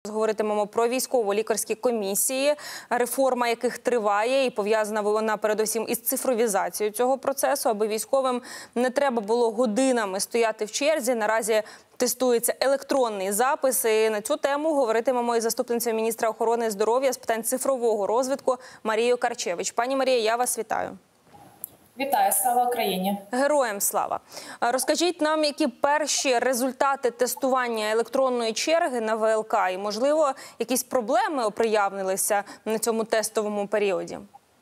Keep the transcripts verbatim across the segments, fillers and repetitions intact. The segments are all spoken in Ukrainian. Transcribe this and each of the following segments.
Говоритимемо про військово-лікарські комісії, реформа яких триває, і пов'язана вона передусім із цифровізацією цього процесу, аби військовим не треба було годинами стояти в черзі. Наразі тестується електронний запис. І на цю тему говоритимемо із заступницею міністра охорони здоров'я з питань цифрового розвитку Марією Карчевич. Пані Марія, я вас вітаю. Вітаю, слава Україні! Героям слава! Розкажіть нам, які перші результати тестування електронної черги на ВЛК і, можливо, якісь проблеми проявилися на цьому тестовому періоді?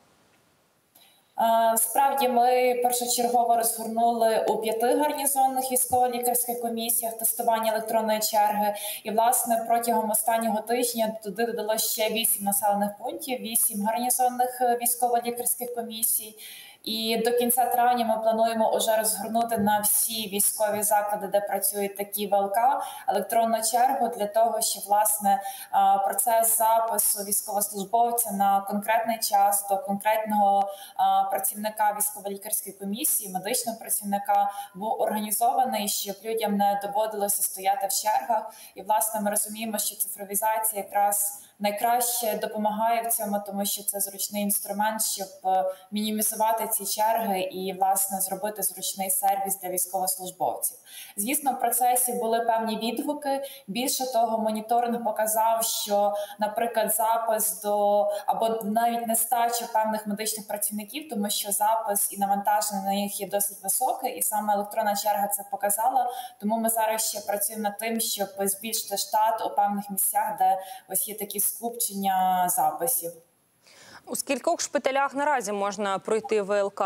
Справді, ми першочергово розгорнули у п'яти гарнізонних військово-лікарських комісіях тестування електронної черги. І, власне, протягом останнього тижня туди додалося ще вісім населених пунктів, вісім гарнізонних військово-лікарських комісій. І до кінця травня ми плануємо вже розгорнути на всі військові заклади, де працюють такі ВЛК, електронну чергу для того, щоб, власне, процес запису військовослужбовця на конкретний час до конкретного працівника військово-лікарської комісії, медичного працівника, був організований, щоб людям не доводилося стояти в чергах. І, власне, ми розуміємо, що цифровізація якраз найкраще допомагає в цьому, тому що це зручний інструмент, щоб мінімізувати ці черги і, власне, зробити зручний сервіс для військовослужбовців. Звісно, в процесі були певні відгуки. Більше того, моніторинг показав, що, наприклад, запис до або навіть нестача певних медичних працівників, тому що запис і навантаження на них є досить високе, і саме електронна черга це показала. Тому ми зараз ще працюємо над тим, щоб збільшити штат у певних місцях, де ось є такі скупчення записів. У скількох шпиталях наразі можна пройти ВЛК?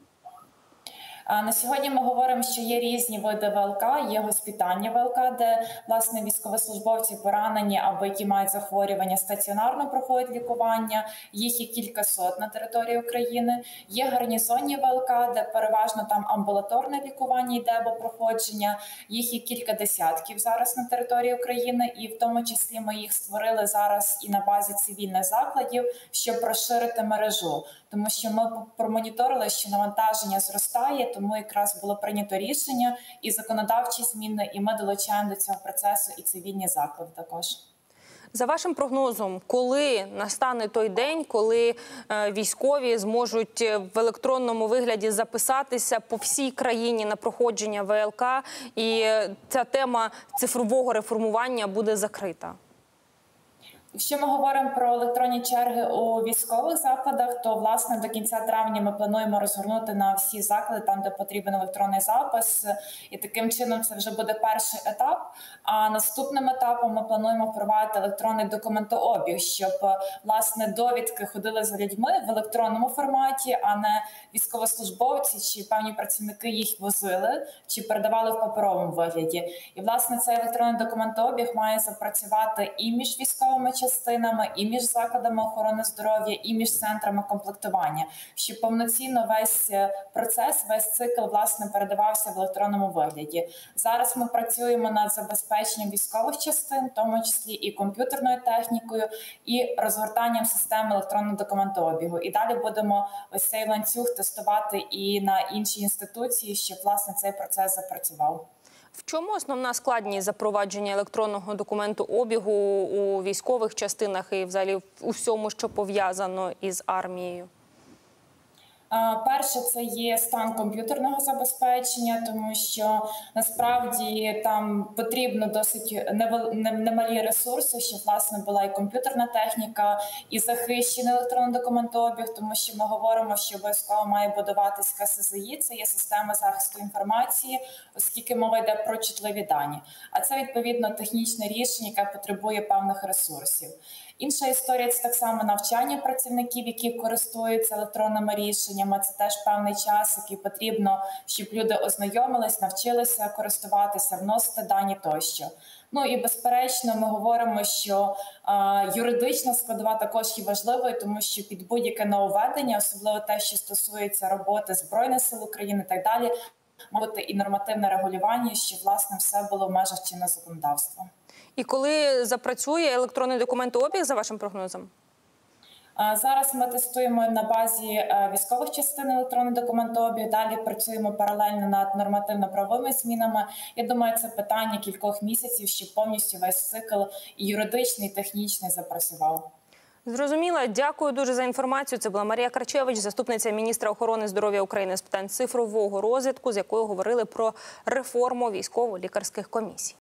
На сьогодні ми говоримо, що є різні види ВЛК, є госпітальні ВЛК, де, власне, військовослужбовці поранені або які мають захворювання стаціонарно проходять лікування. Їх є кількасот на території України. Є гарнізонні ВЛК, де переважно там амбулаторне лікування йде або проходження. Їх є кілька десятків зараз на території України, і в тому числі ми їх створили зараз і на базі цивільних закладів, щоб розширити мережу. Тому що ми промоніторили, що навантаження зростає, тому якраз було прийнято рішення і законодавчі зміни, і ми долучаємо до цього процесу і цивільні заклади також. За вашим прогнозом, коли настане той день, коли військові зможуть в електронному вигляді записатися по всій країні на проходження ВЛК, і ця тема цифрового реформування буде закрита? Якщо ми говоримо про електронні черги у військових закладах, то, власне, до кінця травня ми плануємо розгорнути на всі заклади, там, де потрібен електронний запис. І таким чином це вже буде перший етап. А наступним етапом ми плануємо впровадити електронний документообіг, щоб, власне, довідки ходили за людьми в електронному форматі, а не військовослужбовці чи певні працівники їх возили, чи передавали в паперовому вигляді. І, власне, цей електронний документообіг має запрацювати і між військовими частинами, і між закладами охорони здоров'я, і між центрами комплектування, щоб повноцінно весь процес, весь цикл, власне, передавався в електронному вигляді. Зараз ми працюємо над забезпеченням військових частин, в тому числі і комп'ютерною технікою, і розгортанням системи електронного документообігу. І далі будемо ось цей ланцюг тестувати і на інші інституції, щоб, власне, цей процес запрацював. В чому основна складність запровадження електронного документообігу у військових частинах і взагалі у всьому, що пов'язано із армією? Перше, це є стан комп'ютерного забезпечення, тому що насправді там потрібно досить немалі ресурси, щоб, власне, була і комп'ютерна техніка, і захищений електронний документообіг, тому що ми говоримо, що обов'язково має будуватись ка ес зет і, це є система захисту інформації, оскільки мова йде про чутливі дані. А це, відповідно, технічне рішення, яке потребує певних ресурсів. Інша історія – це так само навчання працівників, які користуються електронними рішеннями. Це теж певний час, який потрібно, щоб люди ознайомились, навчилися користуватися, вносити дані тощо. Ну і, безперечно, ми говоримо, що а, юридична складова також є важливою, тому що під будь-яке нововведення, особливо те, що стосується роботи Збройних сил України і так далі, має бути і нормативне регулювання, щоб, власне, все було в межах чинного законодавства. І коли запрацює електронний документообіг, за вашим прогнозом? Зараз ми тестуємо на базі військових частин електронний документообіг, далі працюємо паралельно над нормативно-правовими змінами. Я думаю, це питання кількох місяців, щоб повністю весь цикл і юридичний, і технічний запрацював. Зрозуміло. Дякую дуже за інформацію. Це була Марія Карчевич, заступниця міністра охорони здоров'я України з питань цифрового розвитку, з якою говорили про реформу військово-лікарських комісій.